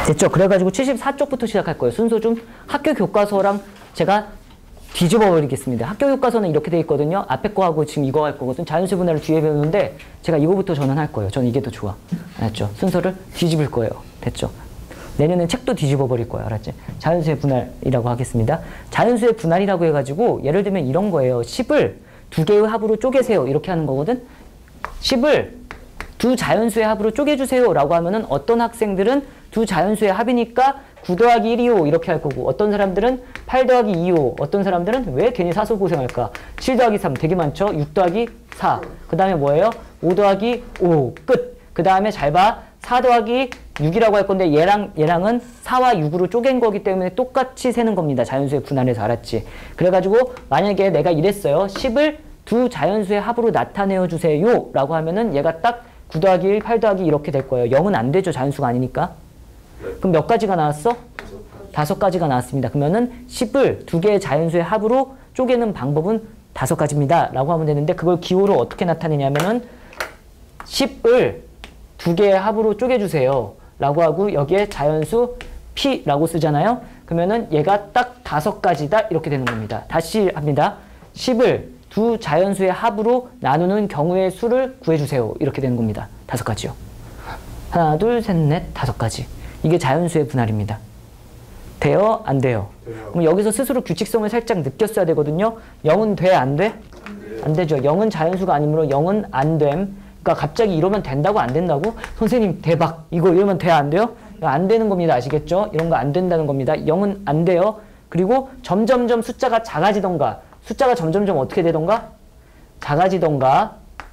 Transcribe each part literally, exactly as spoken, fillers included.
됐죠? 그래가지고 칠십사 쪽부터 시작할 거예요. 순서 좀 학교 교과서랑 제가 뒤집어 버리겠습니다. 학교 교과서는 이렇게 돼 있거든요. 앞에 거하고 지금 이거 할 거거든. 자연수의 분할을 뒤에 배우는데 제가 이거부터 저는 할 거예요. 저는 이게 더 좋아. 알았죠? 순서를 뒤집을 거예요. 됐죠? 내년엔 책도 뒤집어 버릴 거예요. 알았지? 자연수의 분할이라고 하겠습니다. 자연수의 분할이라고 해가지고 예를 들면 이런 거예요. 십을 두 개의 합으로 쪼개세요. 이렇게 하는 거거든. 십을 두 자연수의 합으로 쪼개주세요. 라고 하면은 어떤 학생들은 두 자연수의 합이니까 구 더하기 일이요. 이렇게 할 거고 어떤 사람들은 팔 더하기 이요. 어떤 사람들은 왜 괜히 사서 고생할까? 칠 더하기 삼 되게 많죠? 육 더하기 사. 그 다음에 뭐예요? 오 더하기 오. 끝. 그 다음에 잘 봐. 사 더하기 육이라고 할 건데 얘랑 얘랑은 사와 육으로 쪼갠 거기 때문에 똑같이 세는 겁니다. 자연수의 분할에서. 알았지? 그래가지고 만약에 내가 이랬어요. 십을 두 자연수의 합으로 나타내어 주세요. 라고 하면은 얘가 딱 구 더하기 일, 팔 더하기 이렇게 될 거예요. 영은 안 되죠. 자연수가 아니니까. 그럼 몇 가지가 나왔어? 다섯 가지가 나왔습니다. 그러면은 십을 두 개의 자연수의 합으로 쪼개는 방법은 다섯 가지입니다. 라고 하면 되는데 그걸 기호로 어떻게 나타내냐면은 십을 두 개의 합으로 쪼개주세요. 라고 하고 여기에 자연수 P라고 쓰잖아요. 그러면은 얘가 딱 다섯 가지다. 이렇게 되는 겁니다. 다시 합니다. 십을 두 자연수의 합으로 나누는 경우의 수를 구해주세요. 이렇게 되는 겁니다. 다섯 가지요. 하나, 둘, 셋, 넷, 다섯 가지. 이게 자연수의 분할입니다. 돼요? 안 돼요? 돼요. 그럼 여기서 스스로 규칙성을 살짝 느꼈어야 되거든요. 영은 돼? 안 돼? 안, 안 되죠. 영은 자연수가 아니므로 영은 안 됨. 그러니까 갑자기 이러면 된다고 안 된다고? 선생님 대박. 이거 이러면 돼? 안 돼요? 안 되는 겁니다. 아시겠죠? 이런 거 안 된다는 겁니다. 영은 안 돼요. 그리고 점점점 숫자가 작아지던가 숫자가 점점점 어떻게 되던가? 작아지던가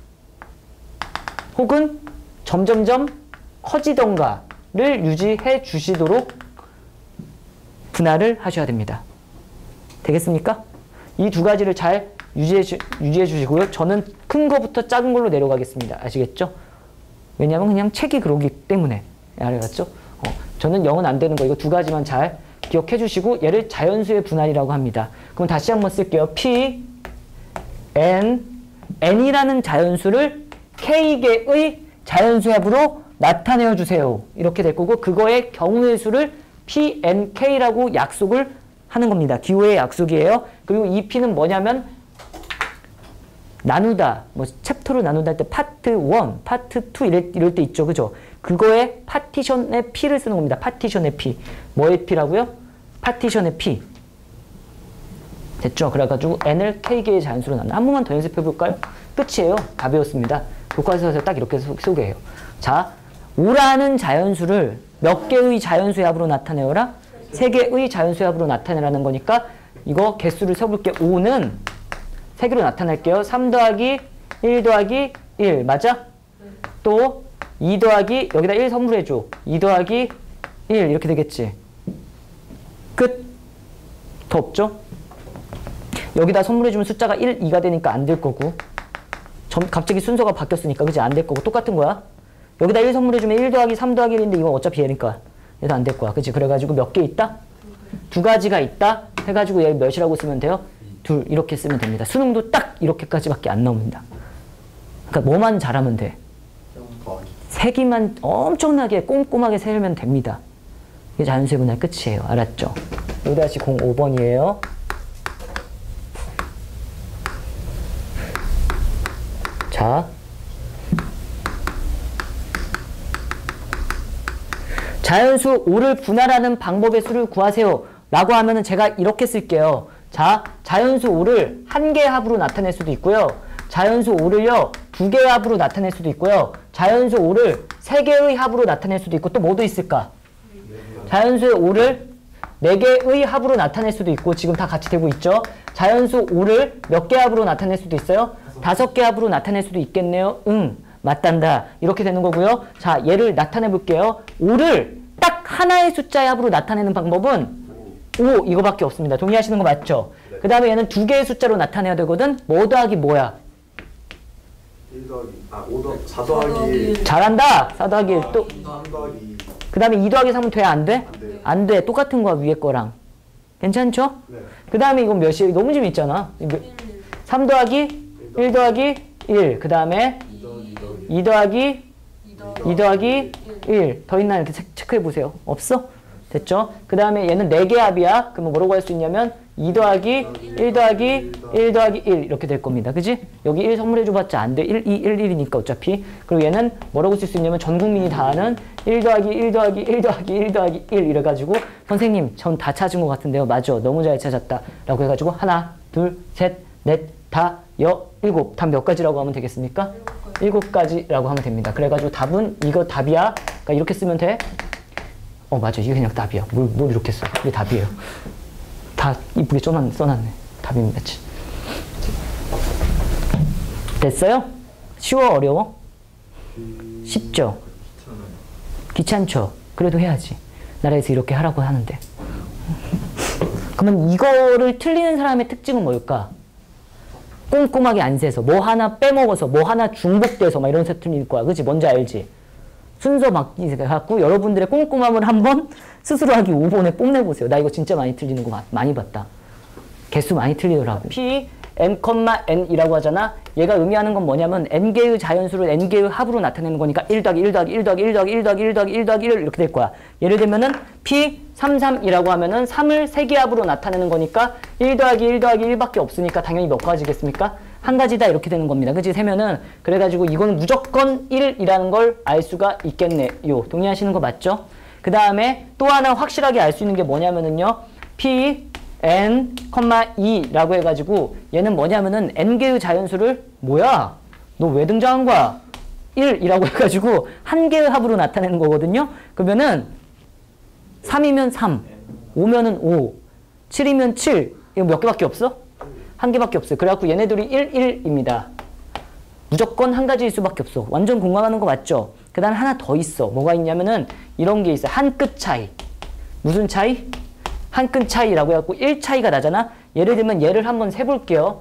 혹은 점점점 커지던가를 유지해 주시도록 분할을 하셔야 됩니다. 되겠습니까? 이 두 가지를 잘 유지해, 주, 유지해 주시고요. 저는 큰 거부터 작은 걸로 내려가겠습니다. 아시겠죠? 왜냐하면 그냥 책이 그러기 때문에. 알았죠? 어, 저는 영은 안 되는 거 이거 두 가지만 잘 기억해 주시고 얘를 자연수의 분할이라고 합니다. 그럼 다시 한번 쓸게요. P, N, N이라는 자연수를 K개의 자연수 합으로 나타내어 주세요. 이렇게 될 거고 그거의 경우의 수를 P, N, K라고 약속을 하는 겁니다. 기호의 약속이에요. 그리고 이 P는 뭐냐면 나누다, 뭐 챕터로 나누다 할 때 파트 일, 파트 이 이럴, 이럴 때 있죠. 그죠? 그거의 파티션의 P를 쓰는 겁니다. 파티션의 P. 뭐의 P라고요? 파티션의 P. 됐죠? 그래가지고 N을 K개의 자연수로 나눈. 한 번만 더 연습해 볼까요? 끝이에요. 다 배웠습니다. 교과서에서 딱 이렇게 소, 소개해요. 자, 오라는 자연수를 몇 개의 자연수의 합으로 나타내어라? 세 개의 자연수의 합으로 나타내라는 거니까 이거 개수를 써볼게요. 오는 세 개로 나타낼게요. 삼 더하기 일 더하기 일. 맞아? 또 이 더하기 여기다 일 선물해줘. 이 더하기 일 이렇게 되겠지. 끝. 더 없죠? 여기다 선물해주면 숫자가 일, 이가 되니까 안 될 거고 점, 갑자기 순서가 바뀌었으니까 그치? 안 될 거고 똑같은 거야. 여기다 일 선물해주면 일 더하기 삼 더하기 일인데 이건 어차피 얘니까 얘도 안 될 거야. 그치? 그래가지고 몇 개 있다? 두 가지가 있다? 해가지고 얘 몇이라고 쓰면 돼요? 둘 이렇게 쓰면 됩니다. 수능도 딱 이렇게까지밖에 안 나옵니다. 그러니까 뭐만 잘하면 돼. 세기만 엄청나게 꼼꼼하게 세우면 됩니다. 이게 자연수의 분할 끝이에요. 알았죠? 여기 다시 공오 번이에요. 자, 자연수 오를 분할하는 방법의 수를 구하세요. 라고 하면은 제가 이렇게 쓸게요. 자, 자연수 오를 한 개의 합으로 나타낼 수도 있고요. 자연수 오를요, 두 개의 합으로 나타낼 수도 있고요. 자연수 오를 세 개의 합으로 나타낼 수도 있고 또 뭐도 있을까? 자연수의 오를 네 개의 합으로 나타낼 수도 있고 지금 다 같이 되고 있죠. 자연수 오를 몇 개 합으로 나타낼 수도 있어요? 다섯 개 합으로 나타낼 수도 있겠네요. 응, 맞단다. 이렇게 되는 거고요. 자, 얘를 나타내 볼게요. 오를 딱 하나의 숫자의 합으로 나타내는 방법은 오 이거밖에 없습니다. 동의하시는 거 맞죠? 네. 그 다음에 얘는 두 개의 숫자로 나타내야 되거든. 뭐 더하기 뭐야? 일 더하기 아 오 더 사 더하기 일. 잘한다. 사 더하기 일. 또 삼 더하기 이. 그 다음에 이 더하기 삼은 돼? 안 돼? 안 돼요. 안 돼. 똑같은 거야 위에 거랑. 괜찮죠? 네. 그 다음에 이건 몇이에요? 너무 재밌잖아. 삼 더하기 일 더하기 일. 그 다음에 이 더하기 이 더하기 일. 더 있나 이렇게 체- 체크해 보세요. 없어? 됐죠? 그 다음에 얘는 네 개 합이야. 그러면 뭐라고 할 수 있냐면 이 더하기 일 더하기 일 더하기 일 이렇게 될 겁니다. 그지? 여기 일 선물해 줘봤자 안 돼. 일, 이, 일, 일이니까 어차피. 그리고 얘는 뭐라고 쓸 수 있냐면 전 국민이 다 아는 일 더하기 일 더하기 일 더하기 일 더하기 일 이래가지고 선생님 전 다 찾은 것 같은데요. 맞아. 너무 잘 찾았다. 라고 해가지고 하나, 둘, 셋, 넷, 다, 여, 일곱. 답 몇 가지라고 하면 되겠습니까? 일곱 가지라고 하면 됩니다. 그래가지고 답은 이거 답이야. 그러니까 이렇게 쓰면 돼. 어 맞아. 이게 그냥 답이야. 뭘, 뭘 이렇게 써. 이게 답이에요. 다 이쁘게 써놨네. 써놨네. 답입니다. 됐어요? 쉬워? 어려워? 쉽죠? 귀찮죠? 그래도 해야지. 나라에서 이렇게 하라고 하는데. 그러면 이거를 틀리는 사람의 특징은 뭘까? 꼼꼼하게 안 세서 뭐 하나 빼먹어서 뭐 하나 중복돼서 막 이런 새 틀릴 거야. 그치? 뭔지 알지? 순서 막기 갖고 여러분들의 꼼꼼함을 한번 스스로 하기 오 번에 뽐내보세요. 나 이거 진짜 많이 틀리는 거 많이 봤다. 개수 많이 틀리더라고. P, n, n이라고 하잖아. 얘가 의미하는 건 뭐냐면 n개의 자연수를 n개의 합으로 나타내는 거니까 일 더하기 일 더하기 일 더하기 일 더하기 일 더하기 일 더하기 일 더하기 일 이렇게 될 거야. 예를 들면은 P, 삼, 삼이라고 하면은 삼을 세 개 합으로 나타내는 거니까 일 더하기 일 더하기 일밖에 없으니까 당연히 몇 가지겠습니까? 한 가지다 이렇게 되는 겁니다. 그치? 세면은 그래가지고 이거는 무조건 일이라는 걸 알 수가 있겠네요. 동의하시는 거 맞죠? 그 다음에 또 하나 확실하게 알 수 있는 게 뭐냐면은요. P, n, 이라고 해가지고 얘는 뭐냐면은 n개의 자연수를 뭐야? 너 왜 등장한 거야? 일이라고 해가지고 한 개의 합으로 나타내는 거거든요. 그러면은 삼이면 삼, 오면은 오, 칠이면 칠. 이거 몇 개밖에 없어? 한 개밖에 없어요. 그래갖고 얘네들이 일, 일입니다. 무조건 한 가지일 수밖에 없어. 완전 공감하는 거 맞죠? 그 다음에 하나 더 있어. 뭐가 있냐면은 이런 게 있어. 한 끗 차이. 무슨 차이? 한 끗 차이라고 해갖고 일 차이가 나잖아. 예를 들면 얘를 한번 세볼게요.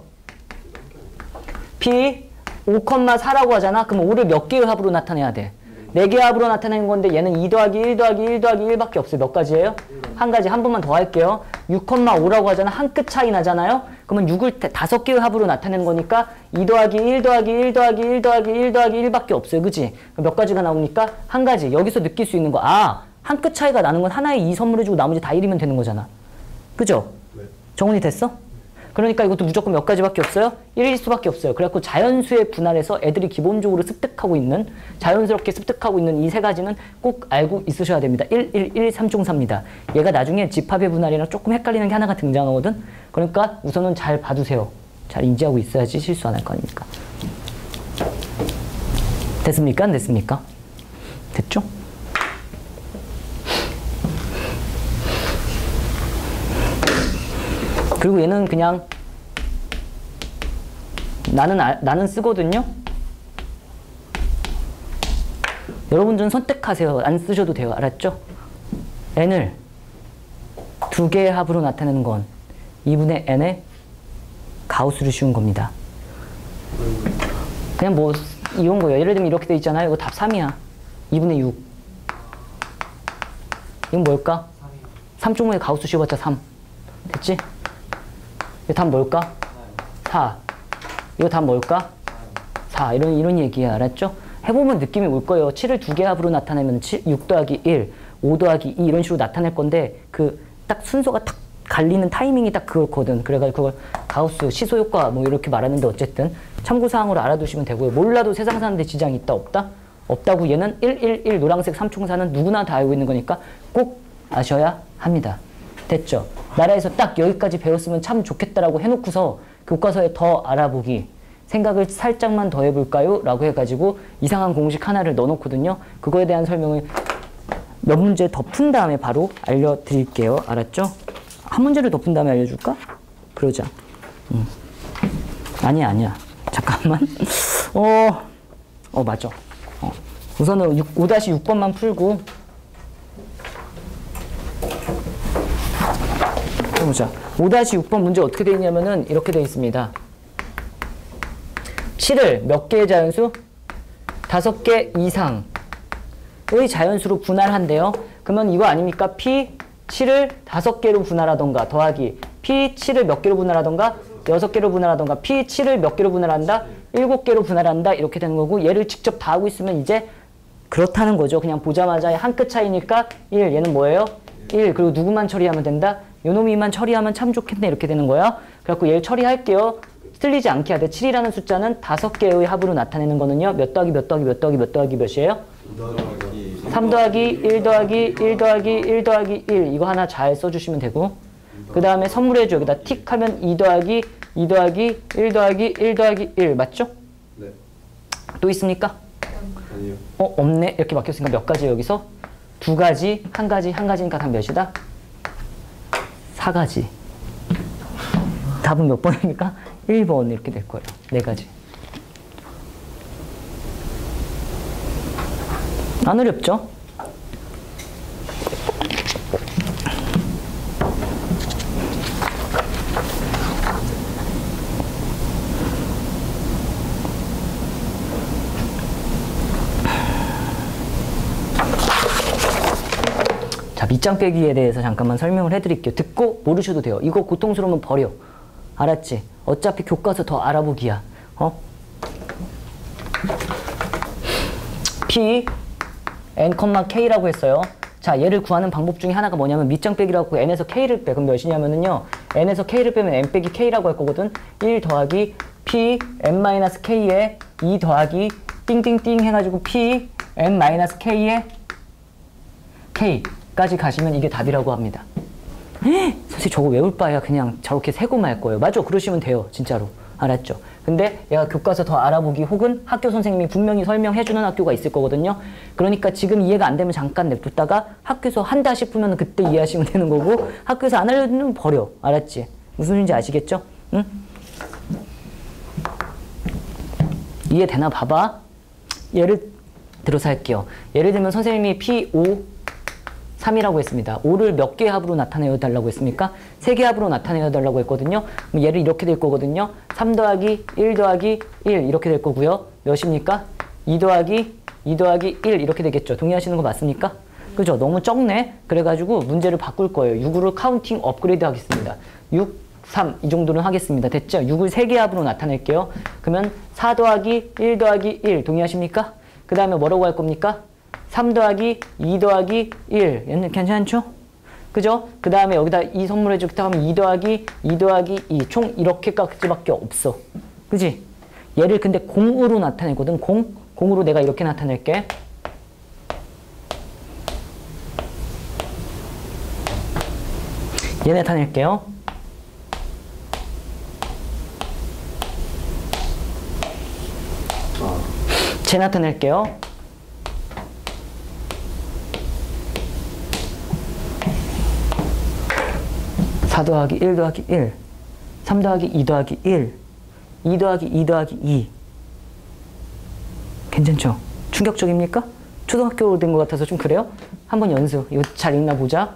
P 오, 사라고 하잖아. 그럼 오를 몇 개의 합으로 나타내야 돼? 네 개의 합으로 나타내는 건데 얘는 이 더하기 일 더하기 일 더하기 일밖에 없어요. 몇 가지예요? 한 가지. 한 번만 더 할게요. 육, 오라고 하잖아. 한 끗 차이 나잖아요. 그러면 육을 다섯 개의 합으로 나타내는 거니까 이 더하기 일 더하기 일 더하기 일 더하기 일 더하기 일밖에 없어요. 그치? 몇 가지가 나오니까 한 가지. 여기서 느낄 수 있는 거. 아, 한 끗 차이가 나는 건 하나에 이 선물해주고 나머지 다 일이면 되는 거잖아. 그죠? 네. 정훈이 됐어? 그러니까 이것도 무조건 몇 가지밖에 없어요? 일일 수밖에 없어요. 그래갖고 자연수의 분할에서 애들이 기본적으로 습득하고 있는, 자연스럽게 습득하고 있는 이 세 가지는 꼭 알고 있으셔야 됩니다. 일, 일, 일, 삼총사입니다. 얘가 나중에 집합의 분할이랑 조금 헷갈리는 게 하나가 등장하거든? 그러니까 우선은 잘 봐두세요. 잘 인지하고 있어야지 실수 안 할 거 아닙니까? 됐습니까? 안 됐습니까? 됐죠? 그리고 얘는 그냥 나는 아, 나는 쓰거든요. 여러분들은 선택하세요. 안 쓰셔도 돼요. 알았죠? n을 두 개의 합으로 나타내는 건 이분의 n의 가우스를 씌운 겁니다. 그냥 뭐 이런 거예요. 예를 들면 이렇게 돼 있잖아요. 이거 답 삼이야. 이분의 육. 이건 뭘까? 삼 종의 가우스 씌워봤자 삼. 됐지? 이거 답 뭘까? 사. 이거 답 뭘까? 사. 이런, 이런 얘기야. 알았죠? 해보면 느낌이 올 거예요. 칠을 두 개 합으로 나타내면 칠, 육 더하기 일, 오 더하기 이 이런 식으로 나타낼 건데 그 딱 순서가 탁 갈리는 타이밍이 딱 그렇거든. 그래가지고 그걸 가우스, 시소 효과 뭐 이렇게 말하는데 어쨌든 참고사항으로 알아두시면 되고요. 몰라도 세상 사는데 지장이 있다 없다? 없다고. 얘는 일, 일, 일 노란색 삼총사는 누구나 다 알고 있는 거니까 꼭 아셔야 합니다. 됐죠? 나라에서 딱 여기까지 배웠으면 참 좋겠다라고 해놓고서 교과서에 더 알아보기, 생각을 살짝만 더 해볼까요? 라고 해가지고 이상한 공식 하나를 넣어놓거든요. 그거에 대한 설명을 몇 문제 더 푼 다음에 바로 알려드릴게요. 알았죠? 한 문제를 더 푼 다음에 알려줄까? 그러자. 음. 아니야, 아니야. 잠깐만. 어, 어, 맞아. 어. 우선은 오 육 번만 풀고 해보자. 오 육 번 문제 어떻게 되어 있냐면은 이렇게 되어 있습니다. 칠을 몇 개의 자연수? 다섯 개 이상의 자연수로 분할한대요. 그러면 이거 아닙니까? P 칠을 다섯 개로 분할하던가 더하기 P 칠을 몇 개로 분할하던가 여섯 개로 분할하던가 P 칠을 몇 개로 분할한다? 일곱 개로 분할한다. 이렇게 되는 거고 얘를 직접 다 하고 있으면 이제 그렇다는 거죠. 그냥 보자마자 한 끗 차이니까 일. 얘는 뭐예요? 일. 그리고 누구만 처리하면 된다? 요놈이만 처리하면 참 좋겠네. 이렇게 되는 거야. 그래갖고 얘를 처리할게요. 틀리지 않게 해야 돼. 칠이라는 숫자는 다섯 개의 합으로 나타내는 거는요. 몇 더하기 몇 더하기 몇 더하기 몇 더하기 몇이에요? 삼 더하기 일 더하기 일 더하기 일 더하기 일. 이거 하나 잘 써주시면 되고, 그 다음에 선물해줘. 여기다 틱 하면 이 더하기 이 더하기 일 더하기 일 더하기 일. 맞죠? 네. 또 있습니까? 아니요. 어? 없네? 이렇게 막혔으니까 몇 가지 여기서? 두 가지, 한 가지, 한 가지니까 단 몇이다? 사 가지. 답은 몇 번입니까? 일 번 이렇게 될 거예요. 네 가지. 안 어렵죠? 자, 밑장 빼기에 대해서 잠깐만 설명을 해드릴게요. 듣고 모르셔도 돼요. 이거 고통스러우면 버려. 알았지? 어차피 교과서 더 알아보기야. 어? P, N, K라고 했어요. 자, 얘를 구하는 방법 중에 하나가 뭐냐면 밑장 빼기라고 N에서 K를 빼. 그럼 몇이냐면은요. N에서 K를 빼면 N 빼기 K라고 할 거거든. 일 더하기 P, N-K에 이 더하기 띵띵띵 해가지고 P, N-K에 K까지 가시면 이게 답이라고 합니다. 사실 저거 외울 바에야 그냥 저렇게 세고 말 거예요. 맞죠? 그러시면 돼요. 진짜로. 알았죠? 근데 얘가 교과서 더 알아보기 혹은 학교 선생님이 분명히 설명해주는 학교가 있을 거거든요. 그러니까 지금 이해가 안 되면 잠깐 냅뒀다가 학교에서 한다 싶으면 그때 이해하시면 되는 거고, 학교에서 안 알려주면 버려. 알았지? 무슨 소리인지 아시겠죠? 응? 이해되나 봐봐. 예를 들어서 할게요. 예를 들면 선생님이 P 오, 삼이라고 했습니다. 오를 몇 개의 합으로 나타내어 달라고 했습니까? 세 개의 합으로 나타내어 달라고 했거든요. 그럼 얘를 이렇게 될 거거든요. 삼 더하기 일 더하기 일 이렇게 될 거고요. 몇입니까? 이 더하기 이 더하기 일 이렇게 되겠죠. 동의하시는 거 맞습니까? 그죠? 너무 적네. 그래가지고 문제를 바꿀 거예요. 육으로 카운팅 업그레이드 하겠습니다. 육, 삼 이 정도는 하겠습니다. 됐죠? 육을 세 개의 합으로 나타낼게요. 그러면 사 더하기 일 더하기 일 동의하십니까? 그 다음에 뭐라고 할 겁니까? 삼 더하기 이 더하기 일. 얘는 괜찮죠? 그죠? 그 다음에 여기다 이 선물해 주겠다 하면 이 더하기 이 더하기 이. 총 이렇게까지밖에 없어. 그지? 얘를 근데 공으로 나타내거든. 공. 공으로 내가 이렇게 나타낼게. 얘 나타낼게요. 쟤 나타낼게요. 사 더하기 일 더하기 일, 삼 더하기 이 더하기 일, 이 더하기 이 더하기 이. 괜찮죠? 충격적입니까? 초등학교로 된 것 같아서 좀 그래요? 한번 연습. 이거 잘 읽나 보자.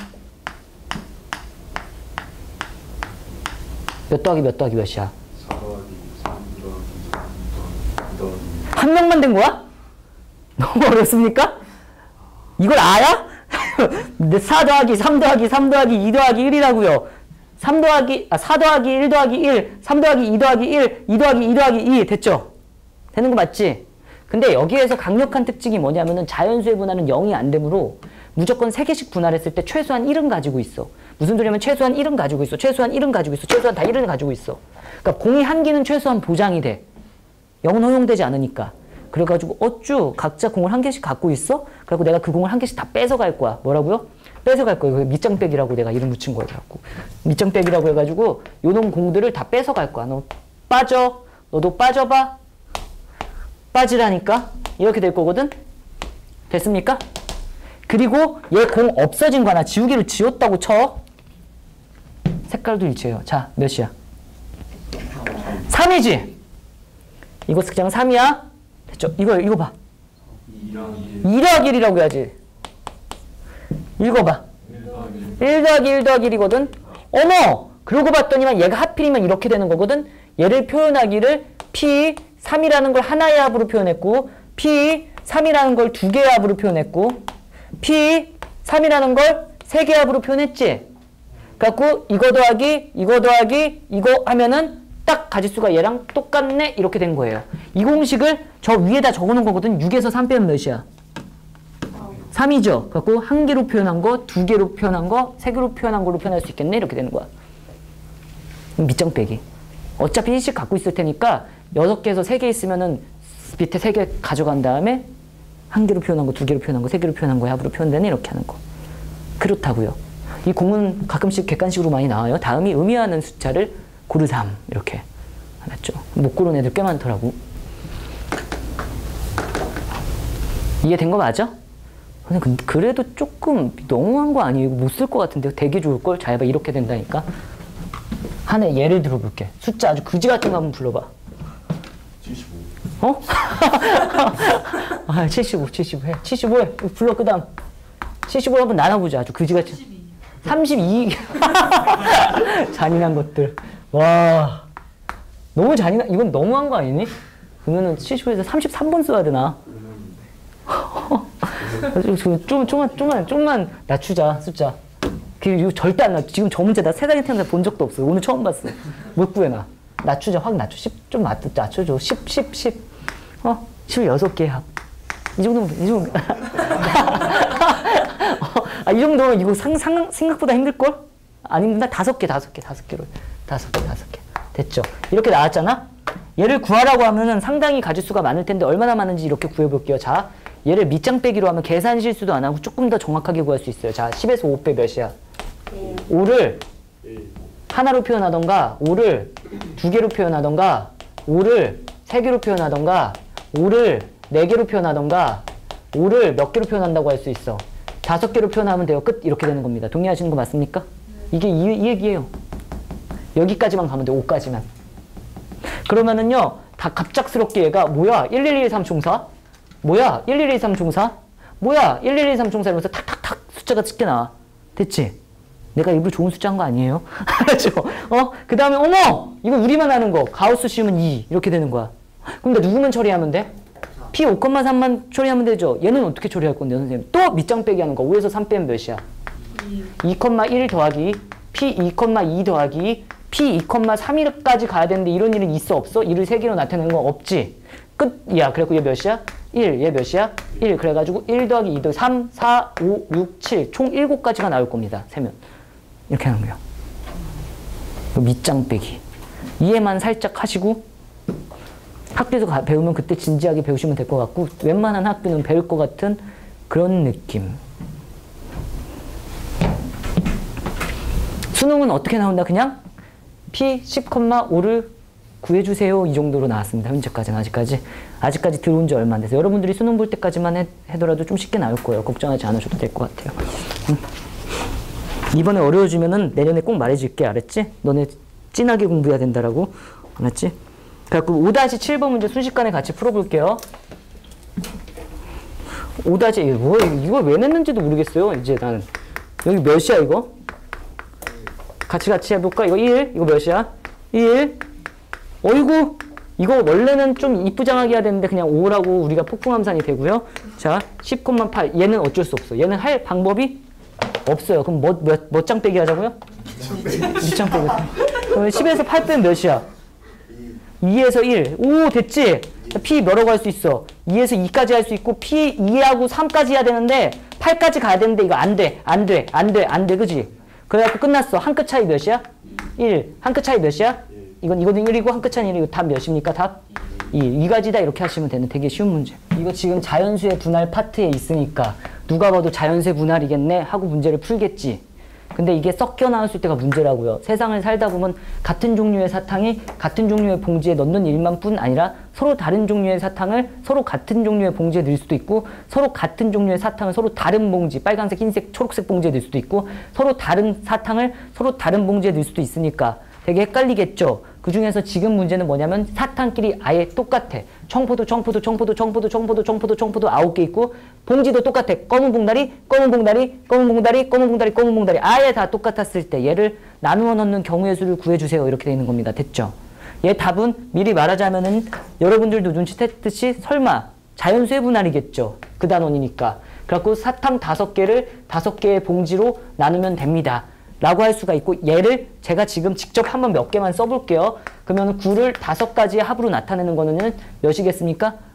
몇 더하기 몇 더하기 몇이야? 사 더하기 삼 더하기 사 더하기 이 더하기 한 명만 된 거야? 너무 어렵습니까? 이걸 알아? 근데 사 더하기 삼 더하기 삼 더하기 이 더하기 일이라고요. 삼 더하기, 아, 사 더하기 일 더하기 일, 삼 더하기 이 더하기 일, 이 더하기 이 더하기 이. 됐죠? 되는 거 맞지? 근데 여기에서 강력한 특징이 뭐냐면은 자연수의 분할은 영이 안 되므로 무조건 세 개씩 분할했을 때 최소한 일은 가지고 있어. 무슨 소리냐면 최소한 일은 가지고 있어. 최소한 일은 가지고 있어. 최소한 다 일은 가지고 있어. 그러니까 공이 한 개는 최소한 보장이 돼. 영은 허용되지 않으니까. 그래가지고 어쭈 각자 공을 한 개씩 갖고 있어? 그래갖고 내가 그 공을 한 개씩 다 뺏어갈 거야. 뭐라고요? 뺏어갈 거예요. 밑장빼기라고 내가 이름 붙인 거예요. 그래갖고 밑장빼기라고 해가지고 요놈 공들을 다 뺏어갈 거야. 너 빠져. 너도 빠져봐. 빠지라니까. 이렇게 될 거거든. 됐습니까? 그리고 얘 공 없어진 거 하나 지우개로 지웠다고 쳐. 색깔도 일치해요. 자, 몇이야? 삼이지? 이거 그냥 삼이야? 됐죠? 이거 읽어봐. 이 더하기 일이라고 해야지. 읽어봐. 일 더하기 일 더하기 일이거든. 어머! 그러고 봤더니만 얘가 하필이면 이렇게 되는 거거든. 얘를 표현하기를 P 삼이라는 걸 하나의 합으로 표현했고 P 삼이라는 걸 두 개의 합으로 표현했고 P 삼이라는 걸 세 개의 합으로 표현했지. 그래갖고 이거 더하기 이거 더하기 이거 하면은 딱 가지수가 얘랑 똑같네 이렇게 된 거예요. 이 공식을 저 위에다 적어놓은 거거든. 육에서 삼 빼면 몇이야? 삼이죠. 갖고 한 개로 표현한 거, 두 개로 표현한 거, 세 개로 표현한 걸로 표현할 수 있겠네. 이렇게 되는 거야. 밑장 빼기. 어차피 일씩 갖고 있을 테니까 여섯 개에서 세 개 있으면은 밑에 세 개 가져간 다음에 한 개로 표현한 거, 두 개로 표현한 거, 세 개로 표현한 거의 합으로 표현되네. 이렇게 하는 거. 그렇다고요. 이 공은 가끔씩 객관식으로 많이 나와요. 다음이 의미하는 숫자를 고르삼. 이렇게. 알았죠? 못 고른 애들 꽤 많더라고. 이해된 거 맞아? 근데 그래도 조금 너무한 거 아니에요? 못 쓸 것 같은데 되게 좋을 걸. 잘 봐. 이렇게 된다니까. 하나 예를 들어볼게. 숫자 아주 그지 같은 거 한번 불러봐. 칠십오. 어? 아, 칠십오, 칠십오 해. 칠십오 해. 불러, 그 다음. 칠십오를 한번 나눠보자. 아주 그지같이. 삼십이. 잔인한 것들. 와. 너무 잔인한, 이건 너무한 거 아니니? 그러면은 칠십오에서 삼십삼 번 써야 되나? 좀, 좀만, 좀만, 좀만 낮추자, 숫자. 그, 이거 절대 안 낮, 지금 저 문제 나 세상에 태어나서 본 적도 없어. 오늘 처음 봤어. 못 구해놔. 낮추자, 확 낮춰. 십, 좀 낮, 낮춰줘. 십, 십, 십. 어? 십육 개 합. 이 정도면, 이 정도. 아, 이 정도면 이거 상, 상, 생각보다 힘들걸? 안 힘든다? 다섯 개, 다섯 개, 다섯 개로. 다섯 개, 다섯 개. 됐죠? 이렇게 나왔잖아? 얘를 구하라고 하면은 상당히 가질 수가 많을 텐데 얼마나 많은지 이렇게 구해볼게요. 자, 얘를 밑장 빼기로 하면 계산 실수도 안 하고 조금 더 정확하게 구할 수 있어요. 자, 십에서 오 빼 몇이야? 네. 오를 하나로 표현하던가, 오를 두 개로 표현하던가, 오를 세 개로 표현하던가, 오를 네 개로 표현하던가, 오를 몇 개로 표현한다고 할 수 있어. 다섯 개로 표현하면 돼요. 끝. 이렇게 되는 겁니다. 동의하시는 거 맞습니까? 이게 이, 이 얘기예요. 여기까지만 가면 돼. 오까지만. 그러면은요, 다 갑작스럽게 얘가 뭐야? 일일이삼 총사? 뭐야? 일일이삼 총사? 뭐야? 일일이삼 총사 이러면서 탁탁탁 숫자가 짙게 나와. 됐지? 내가 일부러 좋은 숫자 한 거 아니에요? 알았죠? 어? 그 다음에 어머! 이거 우리만 아는 거. 가우스 씌우면 이. 이렇게 되는 거야. 그럼 나 누구만 처리하면 돼? 피 오 콤마 삼만 처리하면 되죠? 얘는 어떻게 처리할 건데, 선생님? 또 밑장 빼기 하는 거. 오에서 삼 빼면 몇이야? 이 콤마 일 더하기 피 이 콤마 이 더하기 피 이 콤마 삼일까지 가야 되는데 이런 일은 있어 없어? 일을 세 개로 나타내는 거 없지? 끝이야. 그래갖고 얘 몇이야? 일. 얘 몇이야? 일. 그래가지고 일 더하기 이 더하기 삼, 사, 오, 육, 칠. 총 일곱 가지가 나올 겁니다. 세면. 이렇게 하는 거예요. 밑장 빼기. 이해만 살짝 하시고 학교에서 가, 배우면 그때 진지하게 배우시면 될 것 같고 웬만한 학교는 배울 것 같은 그런 느낌. 수능은 어떻게 나온다? 그냥 피 십 콤마 오를 구해주세요. 이 정도로 나왔습니다. 현재까지는 아직까지. 아직까지 들어온 지 얼마 안 돼서 여러분들이 수능 볼 때까지만 해, 해더라도 좀 쉽게 나올 거예요. 걱정하지 않으셔도 될 것 같아요. 응. 이번에 어려워지면은 내년에 꼭 말해줄게. 알았지? 너네 진하게 공부해야 된다라고. 알았지? 그래갖고 오 칠 번 문제 순식간에 같이 풀어볼게요. 오 뭐 이걸 왜 냈는지도 모르겠어요. 이제 나는. 여기 몇이야 이거? 같이 같이 해볼까? 이거 일. 이거 몇이야? 일. 어이구. 이거 원래는 좀 이쁘장하게 해야 되는데 그냥 오라고 우리가 폭풍함산이 되고요. 자, 십 콤마 팔. 얘는 어쩔 수 없어. 얘는 할 방법이 없어요. 그럼 뭐, 몇, 몇 장 빼기 하자고요? 이 장 빼기. 그럼 십에서 팔 빼면 몇이야? 이에서 일. 오, 됐지? P 몇라고 할 수 있어? 이에서 이까지 할 수 있고 P 이하고 삼까지 해야 되는데 팔까지 가야 되는데 이거 안 돼. 안 돼. 안 돼. 안 돼. 그지? 그래갖고 끝났어. 한 끗 차이 몇이야? 일. 한 끗 차이 몇이야? 이건 이거는 일이고 한 끗 차이 일이고 답 몇입니까? 답? 이. 이 가지다 이렇게 하시면 되는 되게 쉬운 문제. 이거 지금 자연수의 분할 파트에 있으니까 누가 봐도 자연수의 분할이겠네 하고 문제를 풀겠지. 근데 이게 섞여 나왔을 때가 문제라고요. 세상을 살다 보면 같은 종류의 사탕이 같은 종류의 봉지에 넣는 일만 뿐 아니라 서로 다른 종류의 사탕을 서로 같은 종류의 봉지에 넣을 수도 있고 서로 같은 종류의 사탕을 서로 다른 봉지, 빨간색, 흰색, 초록색 봉지에 넣을 수도 있고 서로 다른 사탕을 서로 다른 봉지에 넣을 수도 있으니까 되게 헷갈리겠죠. 그 중에서 지금 문제는 뭐냐면 사탕끼리 아예 똑같아. 청포도, 청포도, 청포도, 청포도, 청포도, 청포도, 청포도 아홉 개 있고 봉지도 똑같아. 검은 봉다리, 검은 봉다리, 검은 봉다리, 검은 봉다리, 검은 봉다리 아예 다 똑같았을 때 얘를 나누어 넣는 경우의 수를 구해주세요. 이렇게 되어 있는 겁니다. 됐죠? 얘 답은 미리 말하자면은 여러분들도 눈치챘듯이 설마 자연수의 분할이겠죠. 그 단원이니까. 그래갖고 사탕 다섯 개를 다섯 개의 봉지로 나누면 됩니다. 라고 할 수가 있고 얘를 제가 지금 직접 한번 몇 개만 써볼게요. 그러면 구를 다섯 가지의 합으로 나타내는 거는 몇이겠습니까?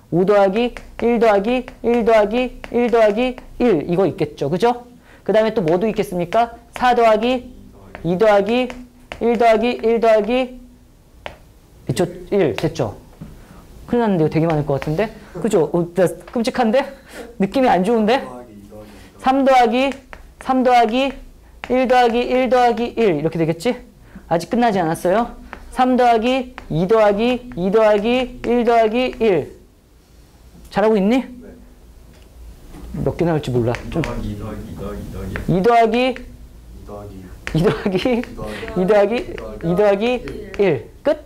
오 더하기 일 더하기 일 더하기 일 더하기 일 이거 있겠죠. 그죠? 그 다음에 또 뭐도 있겠습니까? 사 더하기 이 더하기 일 더하기 일 더하기 있죠? 일 됐죠? 큰일 났는데 이거 되게 많을 것 같은데? 그죠? 어, 나 끔찍한데? 느낌이 안 좋은데? 삼 더하기 삼 더하기 일 더하기 일 더하기 일 이렇게 되겠지? 아직 끝나지 않았어요. 삼 더하기 이 더하기 이 더하기 일 더하기 일 잘하고 있니? 네. 몇 개 나올지 몰라. 좀 이 더하기 이 더하기 이 더하기 이 더하기 이 더하기 이 더하기 이 더하기 이 더하기 일 끝?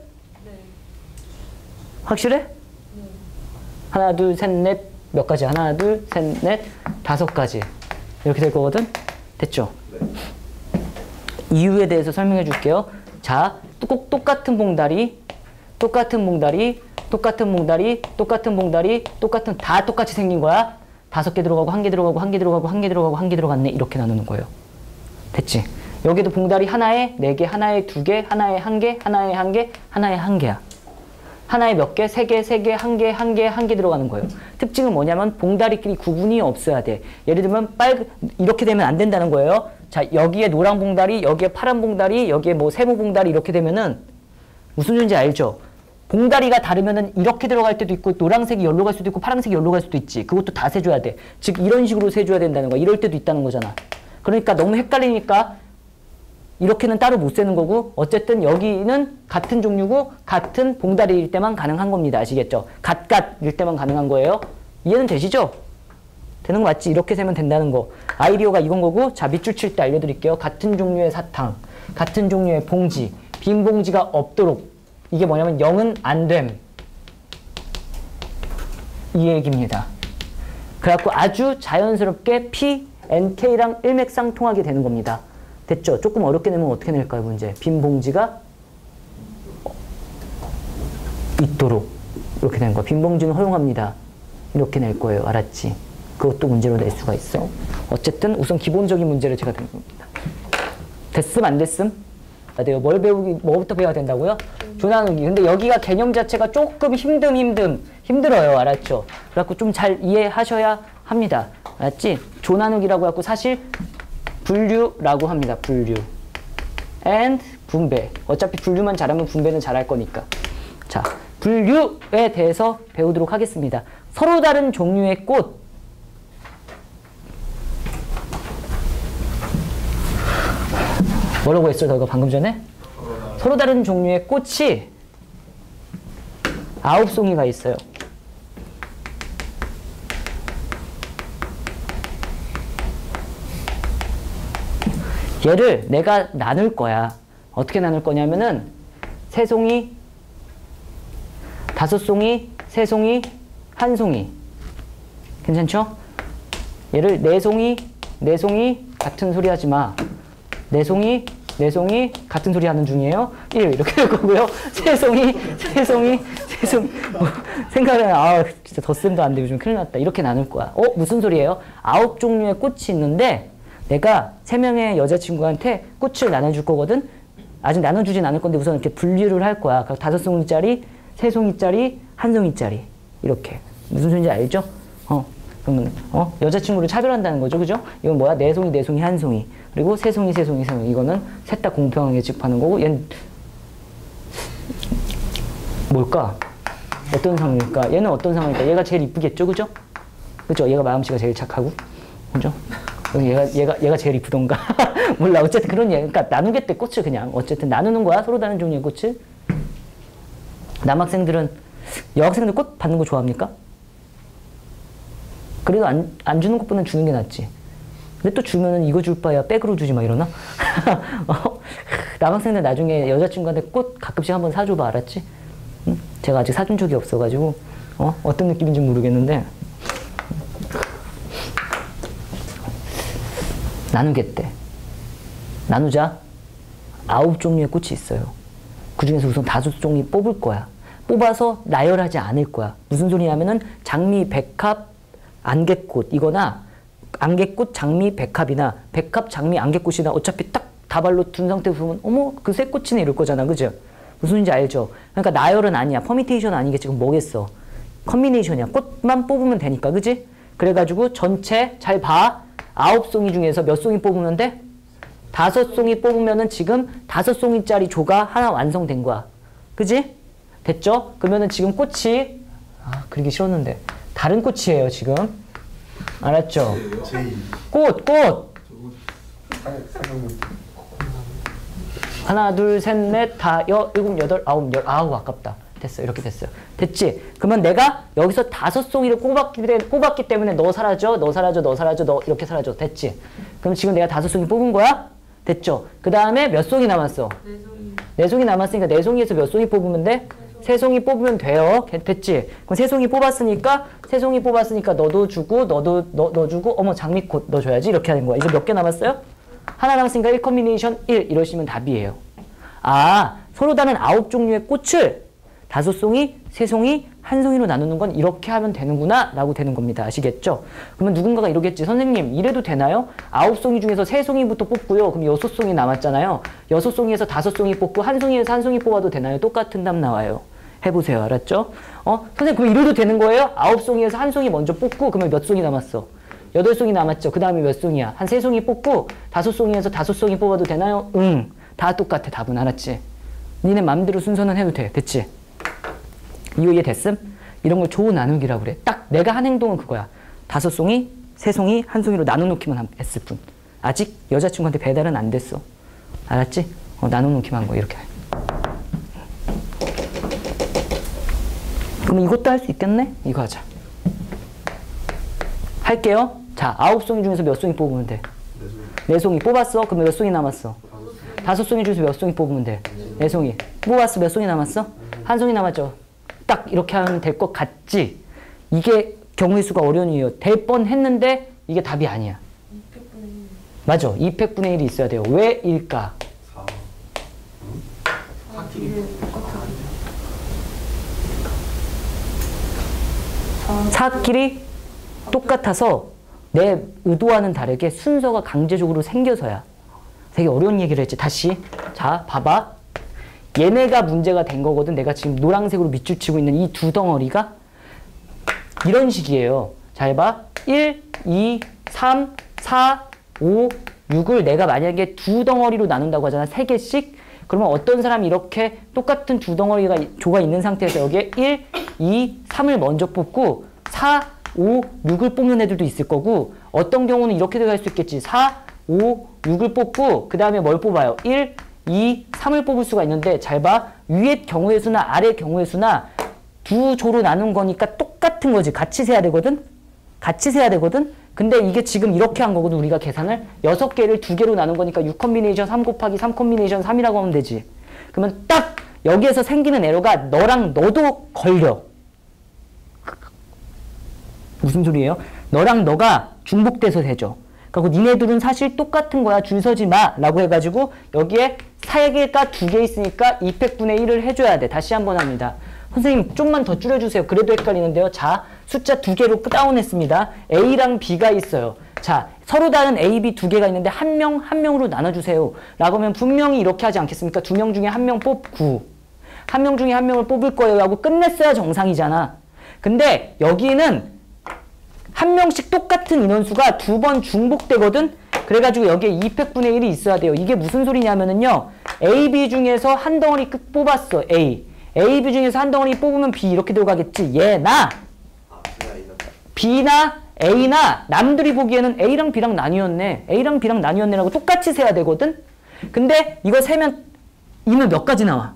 확실해? 하나 둘 셋 넷 몇 가지? 하나 둘 셋 넷 다섯 가지 이렇게 될 거거든? 됐죠? 네. 이유에 대해서 설명해 줄게요. 자, 꼭 똑같은 봉다리, 똑같은 봉다리, 똑같은 봉다리, 똑같은 봉다리, 똑같은 다 똑같이 생긴 거야. 다섯 개 들어가고 한 개 들어가고 한 개 들어가고 한 개 들어가고 한 개 들어갔네. 이렇게 나누는 거예요. 됐지? 여기도 봉다리 하나에 네 개, 하나에 두 개, 하나에 한 개, 하나에 한 개, 하나에 한 개야. 하나에 몇 개? 세 개, 세 개, 한 개, 한 개, 한 개 들어가는 거예요. 특징은 뭐냐면 봉다리끼리 구분이 없어야 돼. 예를 들면 빨 이렇게 되면 안 된다는 거예요. 자, 여기에 노란 봉다리, 여기에 파란 봉다리, 여기에 뭐 세모 봉다리 이렇게 되면은 무슨 소리인지 알죠? 봉다리가 다르면은 이렇게 들어갈 때도 있고 노란색이 여기로 갈 수도 있고 파란색이 여기로 갈 수도 있지. 그것도 다 세줘야 돼. 즉 이런 식으로 세줘야 된다는 거야. 이럴 때도 있다는 거잖아. 그러니까 너무 헷갈리니까 이렇게는 따로 못 세는 거고 어쨌든 여기는 같은 종류고 같은 봉다리일 때만 가능한 겁니다. 아시겠죠? 갓갓일 때만 가능한 거예요. 이해는 되시죠? 되는 거 맞지? 이렇게 세면 된다는 거. 아이디어가 이건 거고 자 밑줄 칠 때 알려드릴게요. 같은 종류의 사탕, 같은 종류의 봉지, 빈 봉지가 없도록 이게 뭐냐면 영은 안 됨. 이 얘기입니다. 그래갖고 아주 자연스럽게 P, N, K랑 일맥상통하게 되는 겁니다. 됐죠? 조금 어렵게 내면 어떻게 낼까요, 문제? 빈 봉지가 있도록 이렇게 되는 거야. 빈 봉지는 허용합니다. 이렇게 낼 거예요. 알았지? 그것도 문제로 낼 수가 있어. 어쨌든 우선 기본적인 문제를 제가 드린 겁니다. 됐음 안 됐음? 아, 내가 뭘 배우기, 뭐부터 배워야 된다고요? 조나누기. 근데 여기가 개념 자체가 조금 힘듦 힘듦 힘들어요. 알았죠? 그래갖고 좀 잘 이해하셔야 합니다. 알았지? 조나누기라고 해갖고 사실 분류라고 합니다. 분류. and 분배. 어차피 분류만 잘하면 분배는 잘할 거니까. 자, 분류에 대해서 배우도록 하겠습니다. 서로 다른 종류의 꽃. 뭐라고 했어, 너가 방금 전에? 서로 다른 종류의 꽃이 아홉 송이가 있어요. 얘를 내가 나눌 거야. 어떻게 나눌 거냐면은 세 송이, 다섯 송이, 세 송이, 한 송이. 괜찮죠? 얘를 네 송이, 네 송이 같은 소리 하지 마. 네 송이, 네 송이 같은 소리 하는 중이에요. 일 이렇게 될 거고요. 세 송이, 세 송이, 세 송이. 뭐, 생각은 아 진짜 덧셈도 안 돼. 요즘 큰일 났다. 이렇게 나눌 거야. 어? 무슨 소리예요? 아홉 종류의 꽃이 있는데 내가 세 명의 여자친구한테 꽃을 나눠줄 거거든. 아직 나눠주진 않을 건데 우선 이렇게 분류를 할 거야. 다섯 송이짜리, 세 송이짜리, 한 송이짜리 이렇게. 무슨 소리인지 알죠? 어. 그러면 어? 여자친구를 차별한다는 거죠. 그죠? 이건 뭐야? 네 송이, 네 송이, 한 송이. 그리고 세 송이, 세 송이, 세 송이. 이거는 셋 다 공평하게 취급하는 거고 얘는 뭘까? 어떤 상황일까? 얘는 어떤 상황일까? 얘가 제일 이쁘겠죠? 그죠? 그죠? 얘가 마음씨가 제일 착하고. 그죠? 얘가, 얘가, 얘가 제일 이쁘던가? 몰라. 어쨌든 그런 얘기. 그러니까 나누겠대, 꽃을 그냥. 어쨌든 나누는 거야. 서로 다른 종류의 꽃을. 남학생들은, 여학생들 꽃 받는 거 좋아합니까? 그래도 안, 안 주는 것보다는 주는 게 낫지. 근데 또 주면은 이거 줄 바야 백으로 주지 마 이러나? 어? 남학생들 나중에 여자친구한테 꽃 가끔씩 한번 사줘봐. 알았지? 응? 제가 아직 사준 적이 없어가지고 어? 어떤 느낌인지 모르겠는데 나누겠대. 나누자. 아홉 종류의 꽃이 있어요. 그 중에서 우선 다섯 종이 뽑을 거야. 뽑아서 나열하지 않을 거야. 무슨 소리냐면은 장미, 백합, 안개꽃 이거나 안개꽃, 장미, 백합이나 백합, 장미, 안개꽃이나 어차피 딱 다발로 둔 상태로 보면 어머 그 새 꽃이네 이럴 거잖아. 그죠? 무슨 소리인지 알죠? 그러니까 나열은 아니야. 퍼미테이션 아니게 지금 뭐겠어. 컨비네이션이야. 꽃만 뽑으면 되니까, 그지? 그래가지고 전체 잘 봐. 아홉 송이 중에서 몇 송이 뽑으면 돼? 다섯 송이 뽑으면은 지금 다섯 송이짜리 조가 하나 완성된 거야. 그지? 됐죠? 그러면은 지금 꽃이, 아, 그리기 싫었는데. 다른 꽃이에요, 지금. 알았죠? 꽃, 꽃! 하나, 둘, 셋, 넷, 다, 여, 일곱, 여덟, 아홉, 열, 아우, 아깝다. 됐어, 이렇게 됐어요. 됐지? 그러면 내가 여기서 다섯 송이를 꼽았기, 꼽았기 때문에 너 사라져, 너 사라져, 너 사라져, 너 이렇게 사라져. 됐지? 그럼 지금 내가 다섯 송이 뽑은 거야? 됐죠? 그 다음에 몇 송이 남았어? 네 송이. 네 송이 남았으니까 네 송이에서 몇 송이 뽑으면 돼? 세 송이 뽑으면 돼요. 됐지? 그럼 세 송이 뽑았으니까, 세 송이 뽑았으니까 너도 주고, 너도, 너, 너 주고, 어머, 장미꽃 너 줘야지. 이렇게 하는 거야. 이제 몇 개 남았어요? 하나 남았으니까 일 컨비네이션 일. 이러시면 답이에요. 아, 서로 다른 아홉 종류의 꽃을 다섯 송이, 세 송이, 한 송이로 나누는 건 이렇게 하면 되는구나 라고 되는 겁니다. 아시겠죠? 그러면 누군가가 이러겠지. 선생님, 이래도 되나요? 아홉 송이 중에서 세 송이부터 뽑고요. 그럼 여섯 송이 남았잖아요. 여섯 송이에서 다섯 송이 뽑고 한 송이에서 한 송이 뽑아도 되나요? 똑같은 답 나와요. 해보세요. 알았죠? 어? 선생님, 그럼 이래도 되는 거예요? 아홉 송이에서 한 송이 먼저 뽑고 그러면 몇 송이 남았어? 여덟 송이 남았죠. 그 다음에 몇 송이야? 한 세 송이 뽑고 다섯 송이에서 다섯 송이 뽑아도 되나요? 응. 다 똑같아. 답은. 알았지? 니네 맘대로 순서는 해도 돼. 됐지? 이거 이해 됐음? 이런 걸 조 나누기라고 그래. 딱 내가 한 행동은 그거야. 다섯 송이, 세 송이, 한 송이로 나눠놓기만 했을 뿐. 아직 여자친구한테 배달은 안 됐어. 알았지? 어, 나눠놓기만 한 거 이렇게. 그럼 이것도 할 수 있겠네? 이거 하자. 할게요. 자, 아홉 송이 중에서 몇 송이 뽑으면 돼? 네 송이 뽑았어? 그럼 몇 송이 남았어? 다섯 송이 중에서 몇 송이 뽑으면 돼? 네 송이. 뽑았어? 몇 송이 남았어? 한 송이 남았죠? 딱 이렇게 하면 될 것 같지? 이게 경우의 수가 어려운 이유예요. 될 뻔했는데 이게 답이 아니야. 이백분의 일. 맞아. 이백분의 일이 있어야 돼요. 왜일까? 사끼리 똑같아서 내 의도와는 다르게 순서가 강제적으로 생겨서야. 되게 어려운 얘기를 했지. 다시. 자, 봐봐. 얘네가 문제가 된 거거든. 내가 지금 노란색으로 밑줄 치고 있는 이 두 덩어리가 이런 식이에요. 잘 봐. 일, 이, 삼, 사, 오, 육을 내가 만약에 두 덩어리로 나눈다고 하잖아. 세 개씩. 그러면 어떤 사람이 이렇게 똑같은 두 덩어리가 조가 있는 상태에서 여기에 일, 이, 삼을 먼저 뽑고 사, 오, 육을 뽑는 애들도 있을 거고 어떤 경우는 이렇게도 할 수 있겠지. 사, 오, 육을 뽑고 그 다음에 뭘 뽑아요? 일, 이, 삼을 뽑을 수가 있는데 잘 봐. 위의 경우의 수나 아래 경우의 수나 두 조로 나눈 거니까 똑같은 거지. 같이 세야 되거든. 같이 세야 되거든. 근데 이게 지금 이렇게 한 거거든. 우리가 계산을. 여섯 개를 두 개로 나눈 거니까 육 컨비네이션 삼 곱하기 삼 컨비네이션 삼이라고 하면 되지. 그러면 딱 여기에서 생기는 에러가 너랑 너도 걸려. 무슨 소리예요? 너랑 너가 중복돼서 되죠. 그리고 니네들은 사실 똑같은 거야. 줄 서지 마. 라고 해가지고 여기에 세 개가 두 개 있으니까 이백분의 일을 해줘야 돼. 다시 한번 합니다. 선생님 좀만 더 줄여주세요. 그래도 헷갈리는데요. 자, 숫자 두 개로 다운했습니다. A랑 B가 있어요. 자, 서로 다른 A, B 두 개가 있는데 한 명, 한 명으로 나눠주세요. 라고 하면 분명히 이렇게 하지 않겠습니까? 두 명 중에 한 명 뽑고 한 명 중에 한 명을 뽑을 거예요 하고 끝냈어야 정상이잖아. 근데 여기는 한 명씩 똑같은 인원수가 두 번 중복되거든? 그래가지고 여기에 이백분의 일이 있어야 돼요. 이게 무슨 소리냐면은요. A, B 중에서 한 덩어리 끝 뽑았어. A. A, B 중에서 한 덩어리 뽑으면 B 이렇게 들어가겠지. 얘나 B나 A나 남들이 보기에는 A랑 B랑 나뉘었네. A랑 B랑 나뉘었네라고 똑같이 세야 되거든? 근데 이거 세면 이는 몇 가지 나와?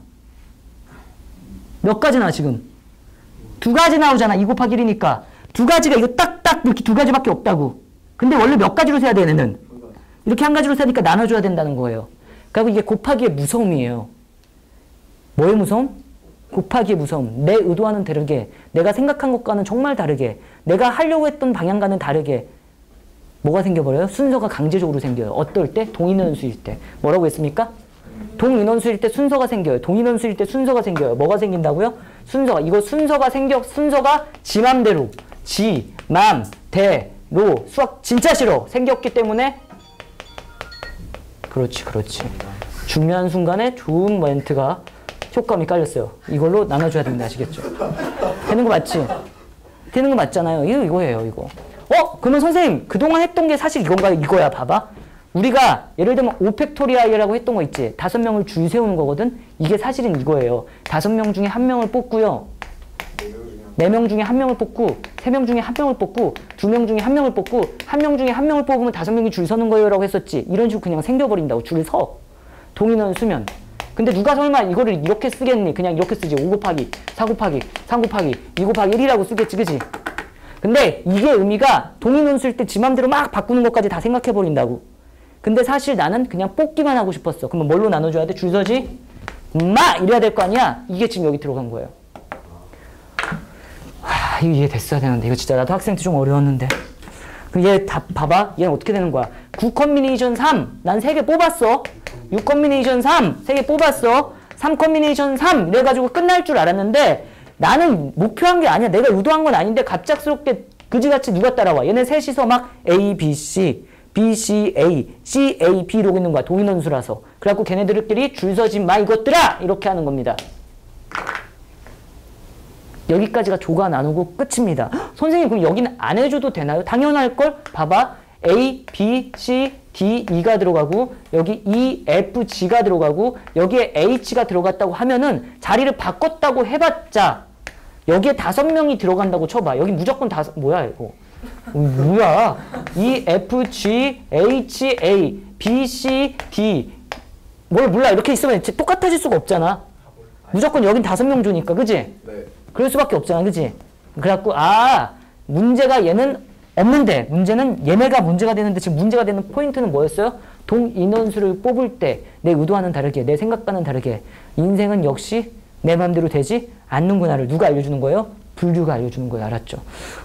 몇 가지 나와 지금? 두 가지 나오잖아. 이 곱하기 일이니까. 두 가지가 이거 딱딱 이렇게 두 가지밖에 없다고. 근데 원래 몇 가지로 세야 돼, 얘네는? 이렇게 한 가지로 세니까 나눠줘야 된다는 거예요. 그리고 이게 곱하기의 무서움이에요. 뭐의 무서움? 곱하기의 무서움. 내 의도와는 다르게, 내가 생각한 것과는 정말 다르게, 내가 하려고 했던 방향과는 다르게 뭐가 생겨버려요? 순서가 강제적으로 생겨요. 어떨 때? 동인원수일 때. 뭐라고 했습니까? 동인원수일 때 순서가 생겨요. 동인원수일 때 순서가 생겨요. 뭐가 생긴다고요? 순서가. 이거 순서가 생겨, 순서가 지 맘대로. 지, 맘, 대, 로. 수학 진짜 싫어. 생겼기 때문에. 그렇지, 그렇지. 중요한 순간에 좋은 멘트가 효과음이 깔렸어요. 이걸로 나눠줘야 됩니다. 아시겠죠? 되는 거 맞지? 되는 거 맞잖아요. 이거 이거예요, 이거. 어? 그러면 선생님 그동안 했던 게 사실 이건가? 이거야, 봐봐. 우리가 예를 들면 오 팩토리알이라고 했던 거 있지. 다섯 명을 줄 세우는 거거든. 이게 사실은 이거예요. 다섯 명 중에 한 명을 뽑고요. 네 명 중에 한 명을 뽑고, 세 명 중에 한 명을 뽑고, 두 명 중에 한 명을 뽑고, 한 명 중에 한 명을 뽑으면 다섯 명이 줄 서는 거예요 라고 했었지. 이런 식으로 그냥 생겨버린다고. 줄 서. 동인원 수면. 근데 누가 설마 이거를 이렇게 쓰겠니? 그냥 이렇게 쓰지. 오 곱하기, 사 곱하기, 삼 곱하기, 이 곱하기 일이라고 쓰겠지, 그치? 근데 이게 의미가 동인원 쓸 때 지 맘대로 막 바꾸는 것까지 다 생각해버린다고. 근데 사실 나는 그냥 뽑기만 하고 싶었어. 그러면 뭘로 나눠줘야 돼? 줄 서지? 마! 이래야 될 거 아니야? 이게 지금 여기 들어간 거예요. 하, 이거 이해됐어야 되는데. 이거 진짜 나도 학생 때 좀 어려웠는데. 그럼 얘 다, 봐봐. 얘는 어떻게 되는 거야? 구 컨비네이션 삼. 난 세 개 뽑았어. 육 컨비네이션 삼. 세 개 뽑았어. 삼 컨비네이션 삼. 이래가지고 끝날 줄 알았는데 나는 목표한 게 아니야. 내가 의도한 건 아닌데 갑작스럽게 그지같이 누가 따라와. 얘네 셋이서 막 A, B, C. B, C, A, C, A, B 이러고 있는 거야. 동인원수라서. 그래갖고 걔네들끼리 줄 서지 마 이것들아! 이렇게 하는 겁니다. 여기까지가 조가 나누고 끝입니다. 헉, 선생님 그럼 여기는 안 해줘도 되나요? 당연할걸? 봐봐. A, B, C, D, E가 들어가고 여기 E, F, G가 들어가고 여기에 H가 들어갔다고 하면은 자리를 바꿨다고 해봤자 여기에 다섯 명이 들어간다고 쳐봐. 여기 무조건 다섯, 뭐야 이거. 뭐야? E, F, G, H, A, B, C, D 뭘 몰라. 이렇게 있으면 똑같아질 수가 없잖아. 무조건 여긴 다섯 명 주니까, 그지? 네. 그럴 수밖에 없잖아, 그지? 그래갖고 아 문제가 얘는 없는데 문제는 얘네가 문제가 되는데 지금 문제가 되는 포인트는 뭐였어요? 동인원수를 뽑을 때 내 의도와는 다르게 내 생각과는 다르게 인생은 역시 내 맘대로 되지 않는구나를 누가 알려주는 거예요? 불교가 알려주는 거예요. 알았죠?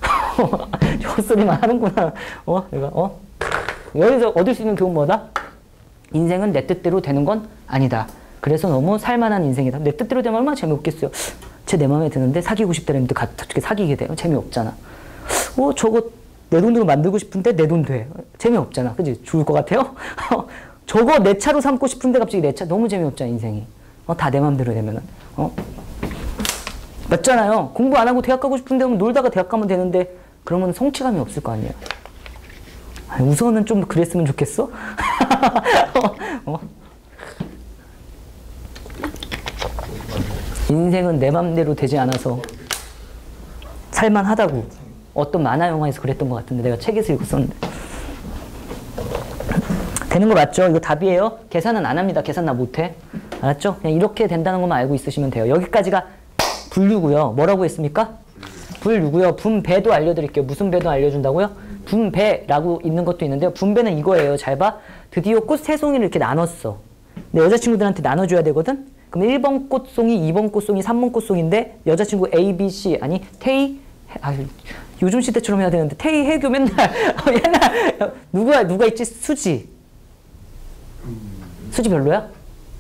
헛소리만 하는구나. 어? 내가 어? 여기서 얻을 수 있는 교훈 뭐다? 인생은 내 뜻대로 되는 건 아니다. 그래서 너무 살만한 인생이다. 내 뜻대로 되면 얼마나 재미없겠어요. 제 내 마음에 드는데 사귀고 싶다는데 갑자기 사귀게 돼요. 재미없잖아. 어, 저거 내 돈으로 만들고 싶은데 내 돈 돼. 재미없잖아. 그지? 좋을 것 같아요? 저거 내 차로 삼고 싶은데 갑자기 내 차. 너무 재미없잖아, 인생이. 어, 다 내 맘대로 되면은. 어? 맞잖아요. 공부 안 하고 대학 가고 싶은데 놀다가 대학 가면 되는데 그러면 성취감이 없을 거 아니에요. 아니, 우선은 좀 그랬으면 좋겠어? 어? 어? 인생은 내 맘대로 되지 않아서 살만하다고 어떤 만화 영화에서 그랬던 것 같은데 내가 책에서 읽었었는데 되는 거 맞죠? 이거 답이에요. 계산은 안 합니다. 계산 나 못해. 알았죠? 그냥 이렇게 된다는 것만 알고 있으시면 돼요. 여기까지가 분류고요. 뭐라고 했습니까? 분류고요. 분배도 알려드릴게요. 무슨 배도 알려준다고요? 분배라고 있는 것도 있는데요. 분배는 이거예요. 잘 봐. 드디어 꽃 세 송이를 이렇게 나눴어. 근데 여자친구들한테 나눠줘야 되거든? 그럼 일 번 꽃송이, 이 번 꽃송이, 삼 번 꽃송인데 여자친구 A, B, C 아니 태희 아, 요즘 시대처럼 해야 되는데 태희, 해교 맨날 옛날 누가 누가 있지? 수지 수지 별로야?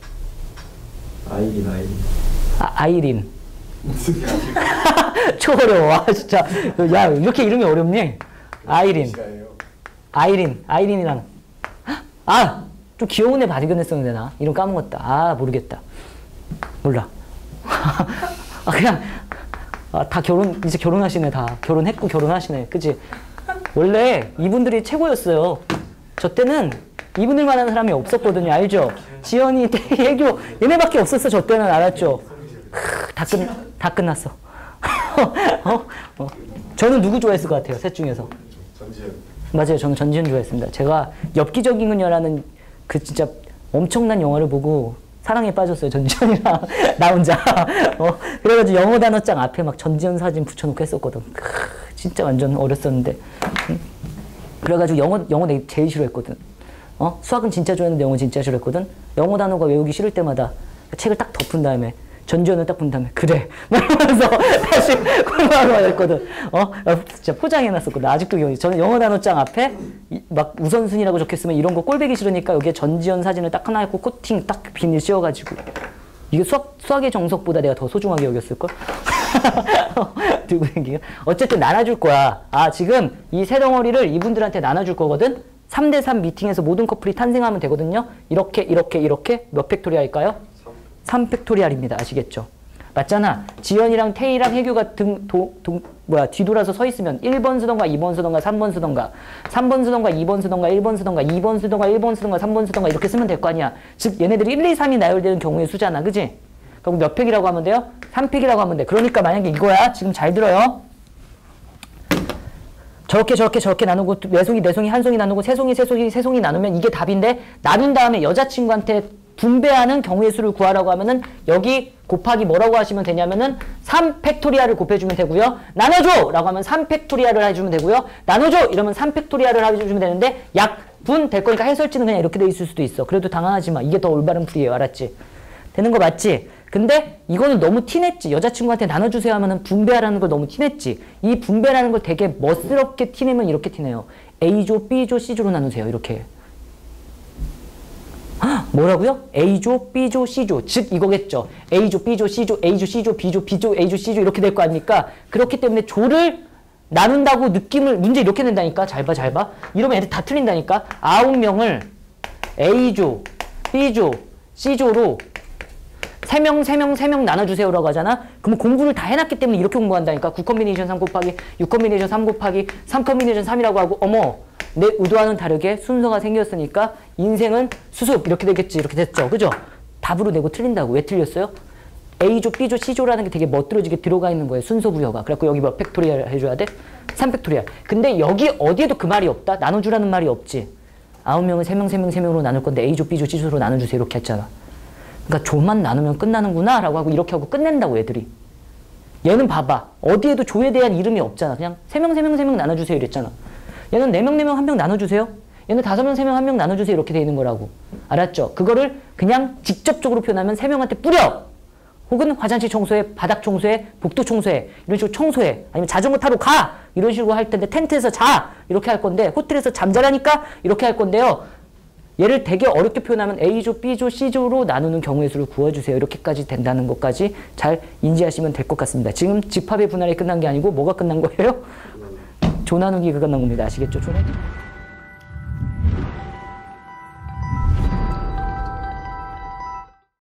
아이린 아이린. 아, 아이린 무슨 게 초 어려워. 아, 진짜 야 이렇게 이름이 어렵니? 아이린 아이린 아이린이랑 아 좀 귀여운 애 발견했었는데 나 이름 까먹었다. 아 모르겠다. 몰라. 아 그냥 아, 다 결혼 이제 결혼하시네. 다 결혼했고 결혼하시네. 그치? 원래 이분들이 최고였어요. 저 때는 이분들만 하는 사람이 없었거든요. 알죠? 지연이, 태희, 애교 얘네밖에 없었어. 저 때는. 알았죠? 크, 다, 끝, 다 끝났어. 어? 어. 저는 누구 좋아했을 것 같아요? 셋 중에서. 전지현. 맞아요. 저는 전지현 좋아했습니다. 제가 엽기적인 그녀라는 그 진짜 엄청난 영화를 보고 사랑에 빠졌어요. 전지현이랑 나 혼자. 어, 그래가지고 영어 단어장 앞에 막 전지현 사진 붙여놓고 했었거든. 크, 진짜 완전 어렸었는데. 응? 그래가지고 영어, 영어 내가 제일 싫어했거든. 어? 수학은 진짜 좋아했는데 영어 진짜 싫어했거든. 영어 단어가 외우기 싫을 때마다 책을 딱 덮은 다음에 전지현을 딱 본 다음에 그래 말하면서 다시 공부하러 했거든. 어? 진짜 포장해놨었거든. 아직도 기억이. 저는 영어 단어장 앞에 이, 막 우선순위라고 적혔으면 이런 거 꼴배기 싫으니까 여기에 전지현 사진을 딱 하나 했고 코팅 딱 비닐 씌워가지고 이게 수학, 수학의 정석보다 내가 더 소중하게 여겼을걸? 들고 다니기가. 어쨌든 나눠줄 거야. 아 지금 이 세 덩어리를 이분들한테 나눠줄 거거든. 삼 대 삼 미팅에서 모든 커플이 탄생하면 되거든요. 이렇게 이렇게 이렇게 몇 팩토리알일까요? 삼 팩토리알입니다. 아시겠죠? 맞잖아. 지연이랑 태희랑 혜규가 등, 도, 동, 뭐야, 뒤돌아서 서 있으면 일 번 쓰던가 이 번 쓰던가 삼 번 쓰던가 삼 번 쓰던가 이 번 쓰던가 일 번 쓰던가 이 번 쓰던가 일 번 쓰던가 삼 번 쓰던가 이렇게 쓰면 될 거 아니야. 즉 얘네들이 일, 이, 삼이 나열되는 경우의 수잖아. 그지? 그럼 몇 팩이라고 하면 돼요? 삼 팩이라고 하면 돼. 그러니까 만약에 이거야. 지금 잘 들어요. 저렇게 저렇게 저렇게 나누고 네 송이 네 송이 한 송이 나누고 세 송이 세 송이 세 송이 나누면 이게 답인데 나눈 다음에 여자친구한테 분배하는 경우의 수를 구하라고 하면은 여기 곱하기 뭐라고 하시면 되냐면은 삼 팩토리아를 곱해주면 되고요. 나눠줘! 라고 하면 삼 팩토리아를 해주면 되고요. 나눠줘! 이러면 삼 팩토리아를 해주면 되는데 약분 될 거니까 해설지는 그냥 이렇게 돼 있을 수도 있어. 그래도 당황하지 마. 이게 더 올바른 풀이에요. 알았지? 되는 거 맞지? 근데 이거는 너무 티냈지. 여자친구한테 나눠주세요 하면은 분배하라는 걸 너무 티냈지. 이 분배라는 걸 되게 멋스럽게 티내면 이렇게 티내요. A조, B조, C조로 나누세요. 이렇게. 뭐라고요? A조, B조, C조. 즉 이거겠죠. A조, B조, C조, A조, C조, B조, B조, A조, C조 이렇게 될 거 아닙니까? 그렇기 때문에 조를 나눈다고 느낌을 문제 이렇게 낸다니까. 잘 봐, 잘 봐. 이러면 애들 다 틀린다니까. 아홉 명을 A조, B조, C조로 세 명, 세 명, 세 명 나눠주세요라고 하잖아? 그럼 공부를 다 해놨기 때문에 이렇게 공부한다니까. 구 컴비네이션 삼 곱하기, 육 컴비네이션 삼 곱하기, 삼 컴비네이션 삼이라고 하고, 어머, 내 의도와는 다르게 순서가 생겼으니까 인생은 수습 이렇게 되겠지. 이렇게 됐죠. 그죠? 답으로 내고 틀린다고. 왜 틀렸어요? A조, B조, C조라는 게 되게 멋들어지게 들어가 있는 거예요. 순서 부여가. 그래갖고 여기 몇 팩토리얼 해줘야 돼? 삼 팩토리얼. 근데 여기 어디에도 그 말이 없다? 나눠주라는 말이 없지. 아홉 명을 세 명, 세 명, 세 명으로 나눌 건데 A조, B조, C조로 나눠주세요. 이렇게 했잖아. 그러니까 조만 나누면 끝나는구나 라고 하고 이렇게 하고 끝낸다고 애들이. 얘는 봐봐. 어디에도 조에 대한 이름이 없잖아. 그냥 세 명, 세 명, 세 명 나눠주세요 이랬잖아. 얘는 네 명, 네 명, 한 명 나눠주세요. 얘는 다섯 명, 세 명, 한 명 나눠주세요 이렇게 돼 있는 거라고. 알았죠? 그거를 그냥 직접적으로 표현하면 세 명한테 뿌려. 혹은 화장실 청소해, 바닥 청소해, 복도 청소해. 이런 식으로 청소해. 아니면 자전거 타러 가! 이런 식으로 할 텐데 텐트에서 자! 이렇게 할 건데 호텔에서 잠자라니까? 이렇게 할 건데요. 얘를 되게 어렵게 표현하면 A조, B조, C조로 나누는 경우의 수를 구해주세요. 이렇게까지 된다는 것까지 잘 인지하시면 될 것 같습니다. 지금 집합의 분할이 끝난 게 아니고 뭐가 끝난 거예요? 조 나누기가 끝난 겁니다. 아시겠죠? 조 나누기.